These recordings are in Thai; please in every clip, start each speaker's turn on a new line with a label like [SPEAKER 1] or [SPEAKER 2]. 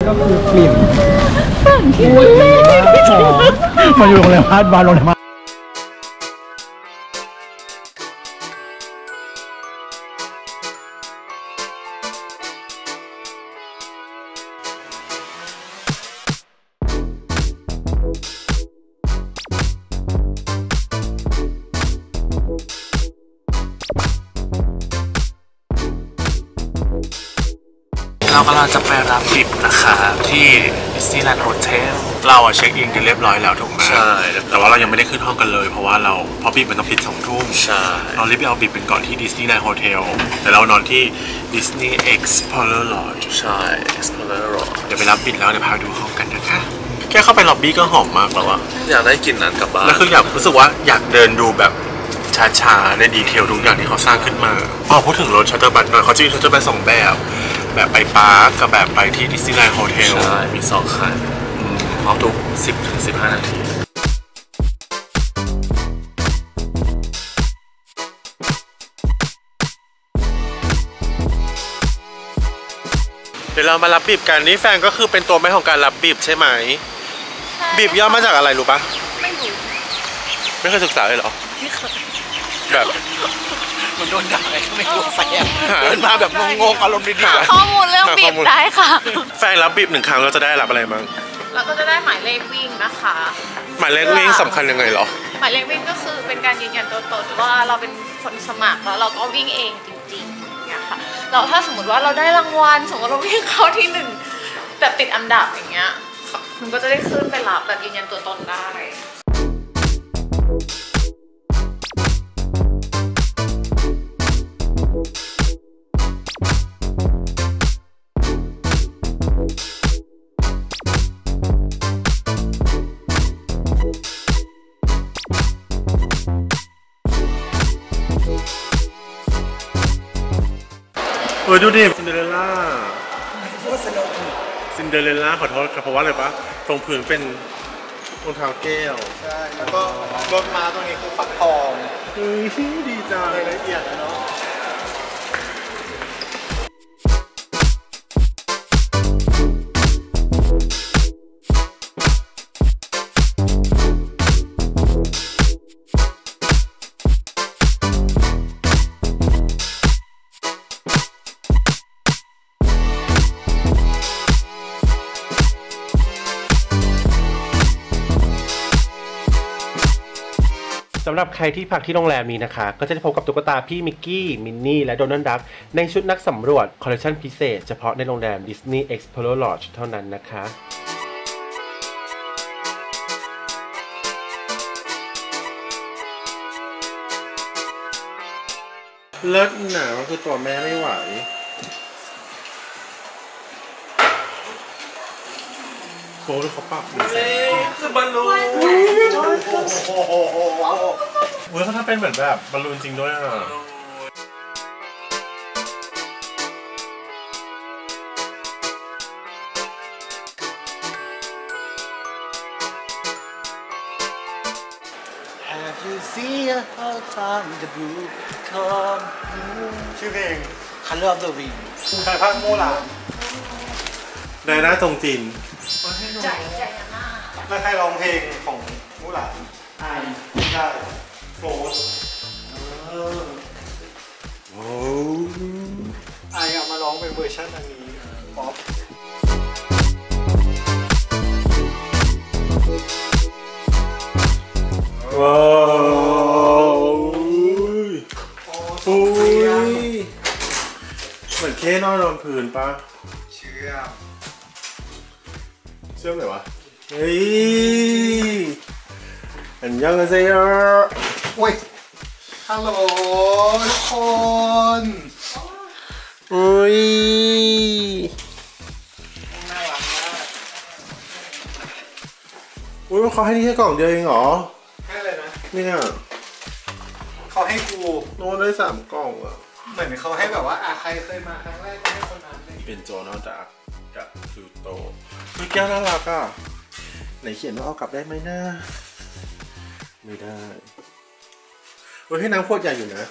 [SPEAKER 1] ก็คือกลิ่น
[SPEAKER 2] ฝั่งที่มันเล่
[SPEAKER 1] มาอยู่โรงแรมบ้านโรงแรม
[SPEAKER 3] เรากำลังจะไปรับบิบนะคะที่ดิสนีย์แลนด์โฮเทลเราเช็คอินกันเรียบร้อยแล้วถูกไหมใช่แต่ว่าเรายังไม่ได้ขึ้นห้องกันเลยเพราะบิบมันต้องปิด2 ทุ่มใช่เรารีบไปเอาบิบเป็นก่อนที่ดิสนีย์แลนด์โฮเทลแต่เรานอนที่ดิสนีย์เอ็กซ์พลอเรอร์ลอดจ์ใช่เอ็กซ์พลอเรอร์ลอดจ์เดี๋ยวไปรับบิบแล้วเดี๋ยวพาไปดูห้องกันนะคะแค่เข้าไปล็อบบี้ก็หอมมากแล้วอะอยากได้กลิ่นนั้นกลับบ้านแล้วคืออยากรู้สึกว่าอยากเดินดูแบบช้าๆในดีเทลทุกอย่างที่เขาสร้างขึ้นมาพูดถึงรถชัตเตอร์บัสหน่อยเขาจะมีชัตเตอร์บัส2 แบบไปปาร์คกับแบบไปที่ดิสนีย์แลนด์โฮเทลใช่มี2 คันพร้อมทุก 10-15 นาทีเดี๋ยวเรามารับบีบกันนี่แฟนก็คือเป็นตัวแม่ของการรับบีบใช่ไหมบีบย่อมาจากอะไรรู้ปะ
[SPEAKER 2] ไม่รู้
[SPEAKER 3] ไม่เคยศึกษาเลยเหรอ
[SPEAKER 2] ไม่เคย
[SPEAKER 3] แบบ
[SPEAKER 1] มันโดนด่าอะไรก็ไม่รู้แฟนเดินมาแบบงงๆอารมณ์ดี
[SPEAKER 2] ๆข้อมูลเรื่องบีบได้ค่ะ
[SPEAKER 3] แฟนรับบีบ1 ครั้งเราจะได้รับอะไรบ้าง
[SPEAKER 2] เราก็จะได้หมายเลขวิ่งนะคะ
[SPEAKER 3] หมายเลขวิ่งสำคัญยังไงเหรอ
[SPEAKER 2] หมายเลขวิ่งก็คือเป็นการยืนยันตัวตนว่าเราเป็นคนสมัครแล้วเราก็วิ่งเองจริงๆเนี่ยค่ะเราถ้าสมมติว่าเราได้รางวัลสมมติเราวิ่งเข้าที่1แบบติดอันดับอย่างเงี้ยมันก็จะได้ขึ้นไปรับแบบยืนยันตัวตนได้
[SPEAKER 3] ดูดิซินเดอเรลล่าขอโทษครับเพราะว่าอะไรปะตรงพื้นเป็นรองเท้าแก้ว
[SPEAKER 1] ใช่แล้วก็รถม้าตรงนี้คือฟักทอง
[SPEAKER 3] ดีจัง
[SPEAKER 1] ละเอียดเนาะ
[SPEAKER 3] สำหรับใครที่พักที่โรงแรมนี้นะคะก็จะได้พบกับตุ๊กตาพี่มิกกี้มินนี่และโดนัลด์ดักในชุดนักสำรวจคอลเลคชันพิเศษเฉพาะในโรงแรม Disney Explorer Lodge เท่านั้นนะคะเลิศหนามันคือตัวแม่ไม่ไหวโค้ดเขาปรับ
[SPEAKER 1] คือบอลลูน
[SPEAKER 3] เขาทำเป็นเหมือนแบบบอลลูนจริงด้วยอ่ะ
[SPEAKER 1] ชื่อเพลง Color of the Wind ใครพากย์โมล่ะ
[SPEAKER 3] ไดน่าจงจิน
[SPEAKER 2] ใจนะ
[SPEAKER 1] แล้วใครร้องเพลงของมูหลานไม่ใช่โฟร์เอามาร้องเป็นเวอร์ชันอันนี้ป๊อป
[SPEAKER 3] ว้าวเหมือนเค้นอนบนพื้นปะเชื่อมไหนวะเฮ้ยอันยังไงเอ่ะ
[SPEAKER 1] โอ้ยฮัลโหลทุกคน
[SPEAKER 3] อุ้ย
[SPEAKER 1] น่ารักมาก
[SPEAKER 3] อุ้ยเขาให้นี่แค่กล่องเดียวเองเหรอ
[SPEAKER 1] ให้เลยนะ
[SPEAKER 3] เนี่ย
[SPEAKER 1] เขาให้กู
[SPEAKER 3] โน้ตได้3 กล่องอ่ะ
[SPEAKER 1] เหมือนเขาให้แบบว่าใครเคยมาครั้งแรกก็ให้คนนั้น
[SPEAKER 3] เป็นโจนอลดักกับพลูโตคือแก้วน่ารักอ่ะไหนเขียนว่าเอากลับได้ไหมนะไม่ได้ให้น้ำโคตรใหญ่อยู่นะ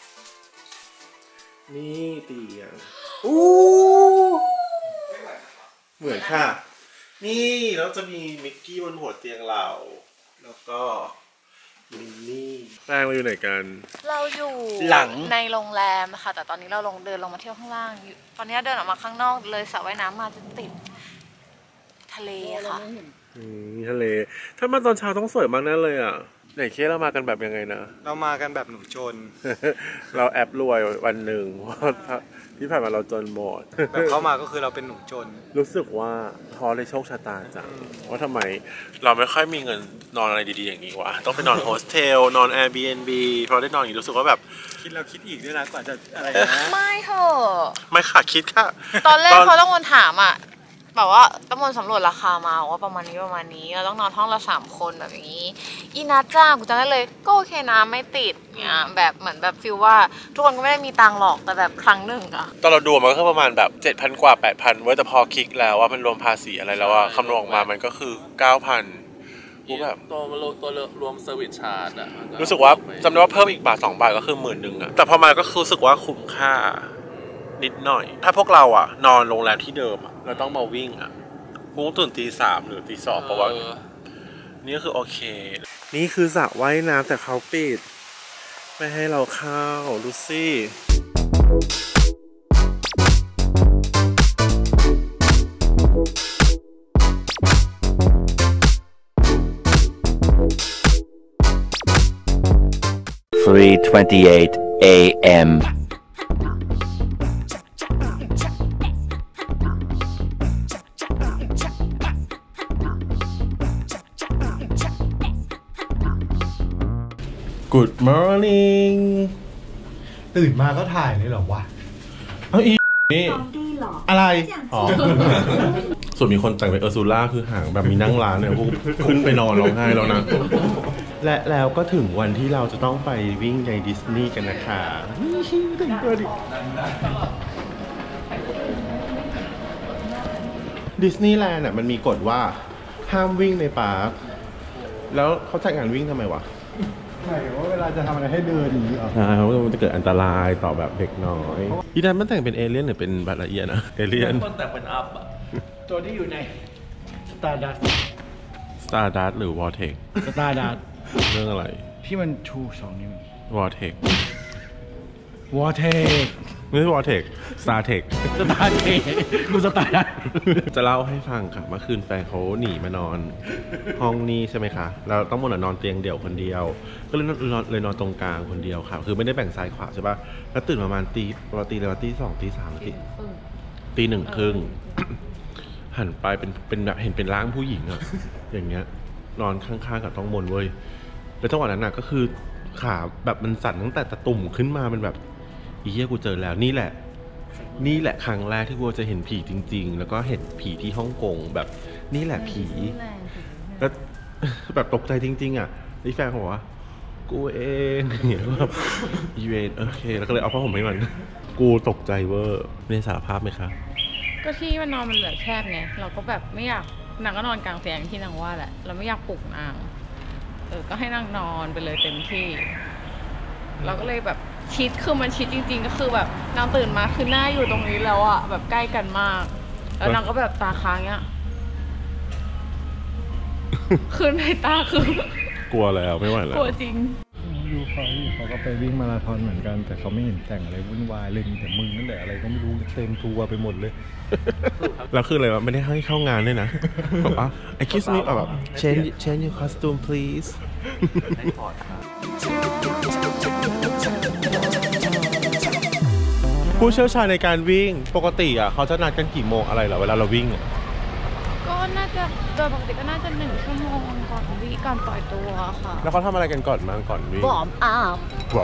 [SPEAKER 3] นี่เตียงเหมือนค่ะนี่แล้วจะมีมิกกี้บนหัวเตียงเราแล้วก็มินนี่แป้งเราอยู่ไหนกัน
[SPEAKER 2] เราอยู่ในโรงแรมค่ะแต่ตอนนี้เราเดินลงมาเที่ยวข้างล่างอยู่ตอนนี้เดินออกมาข้างนอกเลยสระว่ายน้ำมาจะติดทะเลค่ะ
[SPEAKER 3] ทะเลถ้ามาตอนเช้าต้องสวยมากแน่เลยอ่ะไหนเคสเรามากันแบบยังไงนะ
[SPEAKER 1] เรามากันแบบหนุ่มจน
[SPEAKER 3] เราแอบรวยวันหนึ่งเพราะที่ผ่านมาเราจนหมด
[SPEAKER 1] แบบเข้ามาก็คือเราเป็นหนุ่มจน
[SPEAKER 3] รู้สึกว่าท้อในโชคชะตาจังว่าทำไมเราไม่ค่อยมีเงินนอนอะไรดีๆอย่างนี้วะต้องไปนอนโฮสเทลนอน Airbnb เพราะได้นอนอย่างนี้รู้สึกว่าแบบ
[SPEAKER 1] คิดแล้วคิดอีกด้วยนะกว่าจะอะไรนะ
[SPEAKER 2] ไม่เถอะ
[SPEAKER 3] ไม่ค่ะคิดค่ะ
[SPEAKER 2] ตอนแรกเขาต้องวนถามอ่ะแบบว่าต้องวนสำรวจราคามาว่าประมาณนี้เราต้องนอนห้องละ3 คนแบบนี้อีนัดจ้ากูจำได้เลยก็โอเคนะไม่ติดเนี่ยแบบเหมือนแบบฟีลว่าทุกคนก็ไม่ได้มีตังหรอกแต่แบบครั้งหนึ่งอะ
[SPEAKER 3] ตอนเราดูมันก็ประมาณแบบ 7,000 กว่า 8,000 เว้ยแต่พอคลิกแล้วว่ามันรวมภาษีอะไรแล้วว่าคำนวณออกมามันก็คือ 9,000 กูแบบ
[SPEAKER 4] ตัวรวมเซอร์วิสชาร์จอะ
[SPEAKER 3] รู้สึกว่าจำได้ว่าเพิ่มอีกบาท2 บาทก็คือ10,000อะแต่พอมาก็รู้สึกว่าคุ้มค่านิดหน่อยถ้าพวกเราอะนอนโรงแรมที่เดิมอะเราต้องมาวิ่งอะกูตื่นตี 3หรือตี 2เพราะว่านี่ก็คือโอเคนี่คือสระว่ายน้ำแต่เขาปิดไม่ให้เราเข้าดูสิ
[SPEAKER 5] 3:28 a.m.
[SPEAKER 3] Good morning
[SPEAKER 1] ตื่นมาก็ถ่ายเลยเหรอวะ
[SPEAKER 3] นี่อะไรอ๋อส่วนมีคนแต่งเป็นเออร์ซูล่าคือหางแบบมีนั่งร้านเนี่ยพวกขึ้นไปนอนร้องไห้แล้วนะและแล้วก็ถึงวันที่เราจะต้องไปวิ่งในดิสนีย์กันนะคะถึงตัวดิดิสนีย์แลนด์อ่ะมันมีกฎว่าห้ามวิ่งในปาร์คแล้วเขาจัดงานวิ่งทำไมวะ
[SPEAKER 1] หมายถึงว่าเวลาจะทำอะไรให้เดินอย่างนี้เหรอ
[SPEAKER 3] เพราะมันจะเกิดอันตรายต่อแบบเด็กน้อยอีดันมันแต่งเป็นเอเลี่ยนหรือเป็นบาราเอียนะเอเลี่ยน
[SPEAKER 4] คนแต่งเป็นอัพอะ
[SPEAKER 1] ตัวที่อยู่ในสตาร์ดั
[SPEAKER 3] สหรือวอร์เทค
[SPEAKER 1] สตาร์ดัส
[SPEAKER 3] เรื่องอะไร
[SPEAKER 1] ที่มันชู2 นิ้ว
[SPEAKER 3] วอร์เทคไม่ใช่วอร์เทคสตาร์เทค
[SPEAKER 1] กูสตาร์ดัส
[SPEAKER 3] จะเล่าให้ฟังค่ะเมื่อคืนแฟนเขาหนีมานอนห้องนี้ใช่ไหมคะเราต้องนอนเตียงเดี่ยวคนเดียวก็เลยนอนตรงกลางคนเดียวค่ะคือไม่ได้แบ่งซ้ายขวาใช่ป่ะแล้วตื่นประมาณตี 2 ตี 3 ตี ตี 1 ครึ่งหันไปเป็นแบบเห็นเป็นร่างผู้หญิงอะอย่างเงี้ยนอนข้างๆกับต้องมนเว้ยแล้วจังหวะนั้นน่ะก็คือขาแบบมันสั่นตั้งแต่ตะตุ่มขึ้นมาเป็นแบบอีเหี้ยกูเจอแล้วนี่แหละครั้งแรกที่กูจะเห็นผีจริงๆแล้วก็เห็นผีที่ฮ่องกงแบบนี่แหละผีแล้วแบบตกใจจริงๆอ่ะนี่แฟนเขาบอกว่ากูเองเนี่ยแบบอีเวนต์โอเคแล้วก็เลยเอาผ้าห่มให้มันกูตกใจเวอร์ในสารภาพไหมคะ
[SPEAKER 2] ก็ที่มันนอนมันเหลือแคบไงเราก็แบบไม่อยากนางก็นอนกลางเตียงที่นางว่าแหละเราไม่อยากปลุกนางก็ให้นางนอนไปเลยเต็มที่เราก็เลยแบบชิดคือมันชิดจริงๆก็คือแบบนางตื่นมาคือหน้าอยู่ตรงนี้แล้วอะแบบใกล้กันมากแล้วนางก็แบบตาค้างเงี้ยคือในตาคื
[SPEAKER 3] อกลัวแล้วไม่ไหวแล้ว
[SPEAKER 2] กลัวจริง
[SPEAKER 1] ยูเขาก็ไปวิ่งมาราธอนเหมือนกันแต่เขาไม่เห็นแต่งอะไรวุ่นวายเลยมีแต่มึงนั่นแหละอะไรก็ไม่รู้เต็มตัวไปหมดเลย
[SPEAKER 3] แล้วคืออะไรวะไม่ได้ให้เข้างานด้วยนะบอกว่า excuse me แบบ change your costume please ผู้เชี่ยวชาญในการวิ่งปกติอ่ะเขาจะนัดกันกี่โมงอะไรเหรอเวลาเราวิ่ง
[SPEAKER 2] ก็น่าจะโดยปกติก็น่าจะ1 ชั่วโมงก่อนวิ่งก่อนปล่อยตัวค่ะ
[SPEAKER 3] แล้วเขาทำอะไรกันก่อนก่อนวิ่ง
[SPEAKER 2] วอร์มอัพ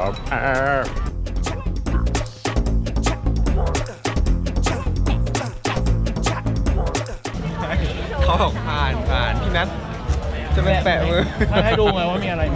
[SPEAKER 1] เขาบอกผ่านพี่นัทจะไปแปะมือให้ดูไงว่ามีอะไร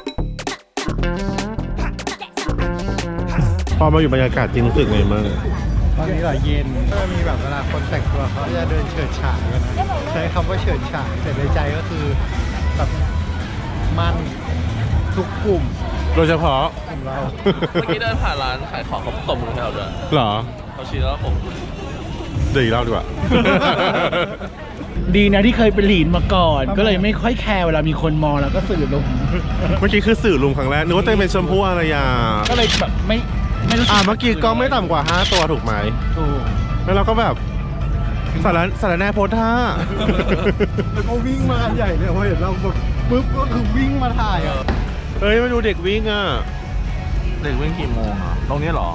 [SPEAKER 3] พอมาอยู่บรรยากาศจริงรู้สึกไงมั่ง
[SPEAKER 1] ตอนนี้เหรอเย็นก็มีแบบเวลาคนแต่งตัวเขาจะเดินเฉิดฉายกันนะใช้คำว่าเฉิดฉายแต่ในใจก็คือแบบมันทุกกลุ่ม
[SPEAKER 3] โดยเฉพาะ
[SPEAKER 1] กลุ่มเรา
[SPEAKER 4] เมื่อกี้เดินผ่านร้านขายของเขาตบมือให้เราด้วย
[SPEAKER 3] หรอ
[SPEAKER 4] เขาชี้แล้วผม
[SPEAKER 6] ดี๋ยวอีกรอบดีกว่า
[SPEAKER 7] ดีนะที่เคยเป็นหลีนมาก่อน ก็เลยไม่ค่อยแคร์เวลามีคนมองแล้วก็สื่อลง
[SPEAKER 6] เมื่อกี้คือสื่อลุมครั้งแรกนึกว่าตัวเองเป็นชมพู่อารยา
[SPEAKER 7] ก็เลยแบบไม่รู้สึก
[SPEAKER 6] เมื่อกี้ก็ไม่ต่ำกว่า5ตัวถูกไหม
[SPEAKER 7] ถูก
[SPEAKER 6] แล้วเราก็แบบสารแน่โพสท่า
[SPEAKER 1] แล้วก็วิ่งมาใหญ่เลยพอเห็นเราแบบปุ๊บก็คือวิ่งมาถ่ายอ่ะ
[SPEAKER 6] เฮ้ยมาดูเด็กวิ่งอ่ะ
[SPEAKER 4] เด็กวิ่งกี่โมงอ่ะ ตรงนี้เหรอ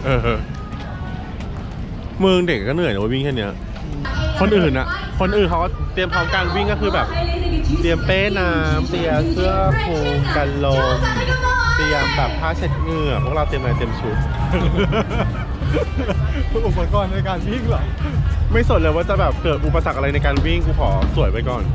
[SPEAKER 6] เมืองเด็กก็เหนื่อยนะวิ่งแค่เนี้ยคนอื่นเขาก็เตรียมพร้อมการวิ่งก็คือแบบเตรียมเป้น้ำเตรียมเสื้อคลุมกันลมเตรียมแบบผ้าเช็ดเหงื่อพวกเราเตรียมอะไรเต็มชุด
[SPEAKER 1] อุปกรณ์ในการวิ่งเหรอ
[SPEAKER 6] ไม่สนเลยว่าจะแบบเกิดอุปสรรคอะไรในการวิ่งกูขอสวยไว้ก่อน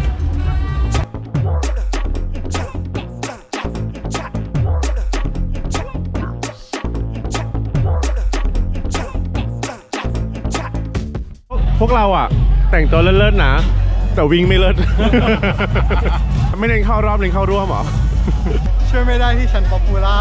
[SPEAKER 6] พวกเราอ่ะแต่งตัวเลิศๆนะแต่วิ่งไม่เลิศ ไม่เน้นเข้ารอบเน้นเข้าร่วมเหรอ
[SPEAKER 1] ช่วยไม่ได้ที่ฉันป๊อปปูล่า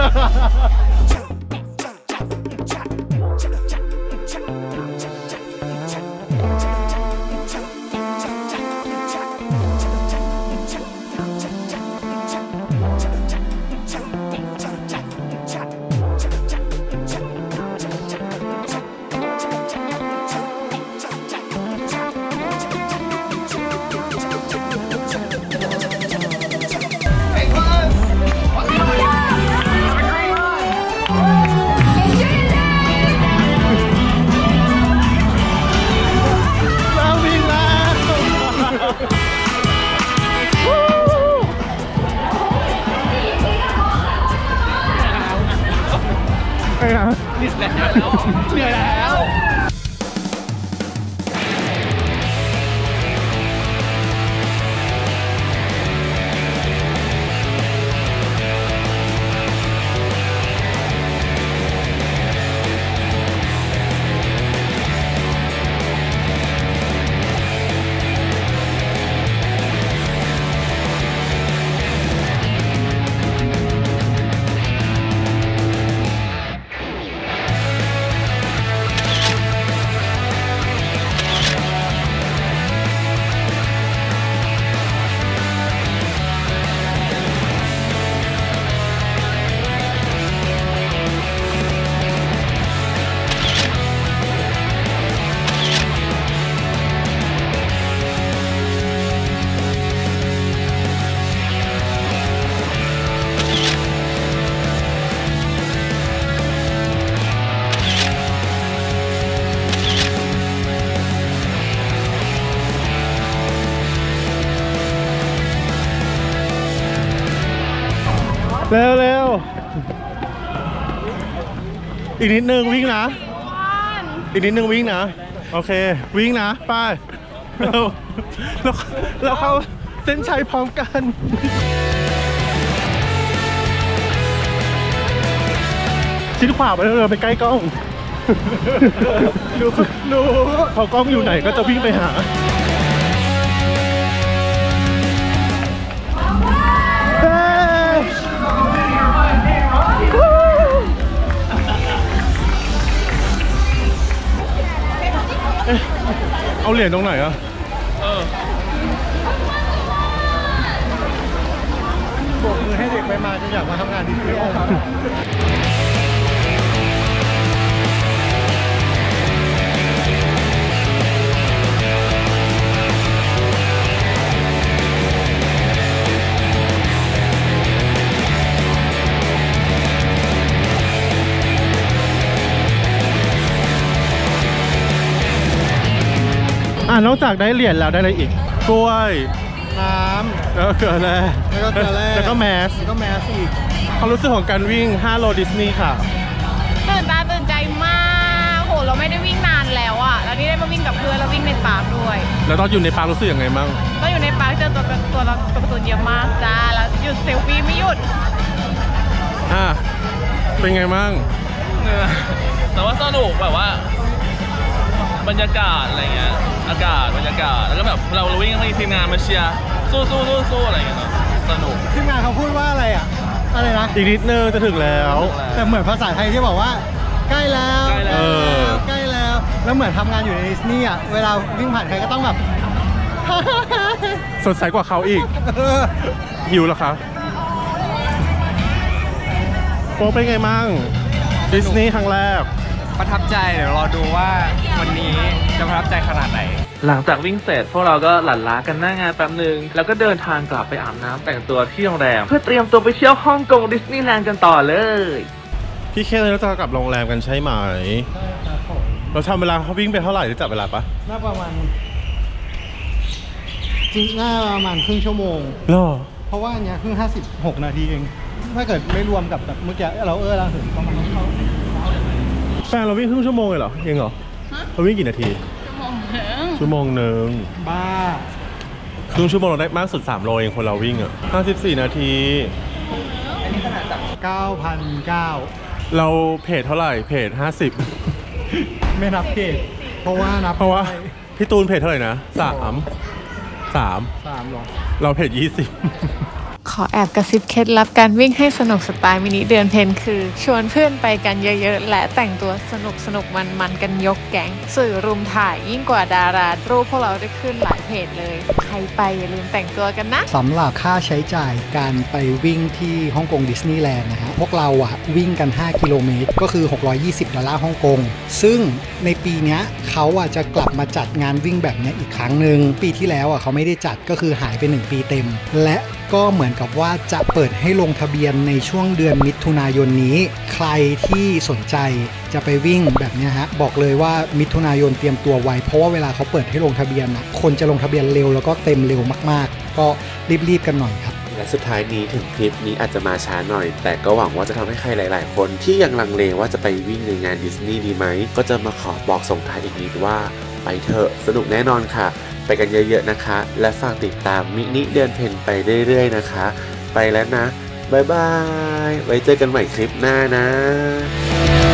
[SPEAKER 7] เหนื่อยแล้ว
[SPEAKER 6] เร็วอีกนิดนึงวิ่งนะอีกนิดนึงวิ่งนะโอเควิ่งนะไปเราเข้าเส้นชัยพร้อมกันชิดขวาไปเลยไปใกล้กล้องดูพอกล้องอยู่ไหนก็จะวิ่งไปหาเอาเหรียญตรงไหนอะ
[SPEAKER 1] โบกมือให้เด็กไปมาจนอยากมาทำงานที่นี่ครับ
[SPEAKER 6] นอกจากได้เหรียญแล้วได้อะไรอีกกล้วย
[SPEAKER 1] น้ำ
[SPEAKER 6] แล้วก็เกลือแร่
[SPEAKER 1] แล้วก็เกลือแร่
[SPEAKER 6] แล้วก็แมส
[SPEAKER 1] อีก
[SPEAKER 6] ความรู้สึกของการวิ่ง5 โลดิสนีย์ค่ะ
[SPEAKER 2] ตื่นตาตื่นใจมากโหเราไม่ได้วิ่งนานแล้วอ่ะแล้วนี่ได้มาวิ่งกับเพื่อนแล้ววิ่งในปาร์คด้วย
[SPEAKER 6] แล้วตอนอยู่ในปาร์ครู้สึกยังไงบ้าง
[SPEAKER 2] ตอนอยู่ในปาร์คเจอตัวการ์ตูนเยอะมากจ้าแล้วหยุดเซลฟี่ไม่หยุด
[SPEAKER 6] เป็นไงบ้าง
[SPEAKER 4] แต่ว่าสนุกแบบว่าบรรยากาศอะไรเงี้ยอากาศบรรยากาศแล้วก็แบบเราวิ่งมีทีมงานมาเชียร์สู้อะไรเงี้ยสนุก
[SPEAKER 1] ทีมงานเขาพูดว่าอะไรอ่ะอะไรนะ
[SPEAKER 6] อีกนิดนึงจะถึงแล้ว
[SPEAKER 1] แต่เหมือนภาษาไทยที่บอกว่าใกล้แล้วใกล้แล้วแล้วเหมือนทำงานอยู่ในดิสนีย์อ่ะเวลาวิ่งผ่านใครก็ต้องแบบ
[SPEAKER 6] สดใสกว่าเขาอีก หิวเหรอคะโป๊เป็นไงมั่งดิสนีย์ครั้งแรก
[SPEAKER 8] ประทับใจเดี๋ยวรอดูว่าวันนี้จะประทับใจขนาดไหน
[SPEAKER 4] หลังจากวิ่งเสร็จพวกเราก็หลั่นล้ากันหน้างานแป๊บนึงแล้วก็เดินทางกลับไปอาบน้ำแต่งตัวที่โรงแรมเพื่อเตรียมตัวไปเที่ยวฮ่องกงดิสนีย์แลนด์กันต่อเลย
[SPEAKER 6] พี่เคเลยเราจะกลับโรงแรมกันใช่ไหมเราทำเวลาเขาวิ่งไปเท่าไหร่หรือจับเวลาปะ
[SPEAKER 1] น่าประมาณจริงน่าประมาณครึ่งชั่วโมง
[SPEAKER 6] หรอ
[SPEAKER 1] เพราะว่าอันเนี้ยเพิ่ง56 นาทีเองถ้าเกิดไม่รวมกับแบบเมื่อกี้เราเราถึงประมาณเขา
[SPEAKER 6] แฟนเราวิ่งครึ่งชั่วโมงเลยเหรอเองเหรอเราวิ่งกี่นาทีชั่วโมงหนึ่ง
[SPEAKER 1] บ้า
[SPEAKER 6] ครึ่งชั่วโมงเราได้มากสุด3 โลเองคนเราวิ่งอ่ะ54 นาที
[SPEAKER 1] 9,900
[SPEAKER 6] เราเพจเท่าไหร่เพจ
[SPEAKER 1] ไม่นับเพจเพราะว่านับ
[SPEAKER 6] 50เพราะว่าพี่ตูนเพจเท่าไหร่นะ3
[SPEAKER 1] 3หรอ
[SPEAKER 6] เราเพจ20
[SPEAKER 2] ขอแอบกระซิบเคล็ดลับการวิ่งให้สนุกสไตล์มินิเดือนเพ็ญคือชวนเพื่อนไปกันเยอะๆและแต่งตัวสนุกมันกันยกแก๊งสื่อรุมถ่ายยิ่งกว่าดารารูปพวกเราได้ขึ้นหลายเพจเลยใครไปอย่าลืมแต่งตัวกันนะ
[SPEAKER 1] สำหรับค่าใช้จ่ายการไปวิ่งที่ฮ่องกงดิสนีย์แลนด์นะฮะพวกเราอะวิ่งกัน5 กิโลเมตรก็คือ$620ฮ่องกงซึ่งในปีนี้เขาอะจะกลับมาจัดงานวิ่งแบบนี้อีกครั้งหนึ่งปีที่แล้วอะเขาไม่ได้จัดก็คือหายไป1 ปีเต็มและก็เหมือนกับว่าจะเปิดให้ลงทะเบียนในช่วงเดือนมิถุนายนนี้ใครที่สนใจจะไปวิ่งแบบนี้ฮะบอกเลยว่ามิถุนายนเตรียมตัวไว้เพราะว่าเวลาเขาเปิดให้ลงทะเบียนนะคนจะลงทะเบียนเร็วแล้วก็เต็มเร็วมากๆก็รีบๆกันหน่อยครับ
[SPEAKER 9] และสุดท้ายนี้ถึงคลิปนี้อาจจะมาช้าหน่อยแต่ก็หวังว่าจะทำให้ใครหลายๆคนที่ยังลังเลว่าจะไปวิ่งในงานดิสนีย์ดีไหมก็จะมาขอบอกส่งท้ายอีกนิดว่าไปเถอะสนุกแน่นอนค่ะไปกันเยอะๆนะคะและฝากติดตามมินิเดือนเพ็ญไปเรื่อยๆนะคะไปแล้วนะบ๊ายบายไว้เจอกันใหม่คลิปหน้านะ